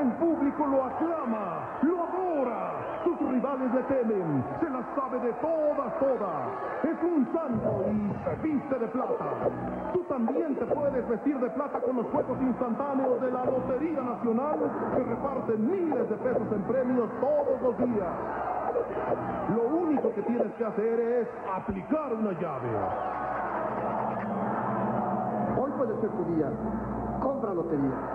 gran público lo aclama, lo adora. Sus rivales le temen, se las sabe de todas. Es un santo y se viste de plata. Tú también te puedes vestir de plata con los juegos instantáneos de la Lotería Nacional, que reparten miles de pesos en premios todos los días. Lo único que tienes que hacer es aplicar una llave. Hoy puede ser tu día. Compra lotería.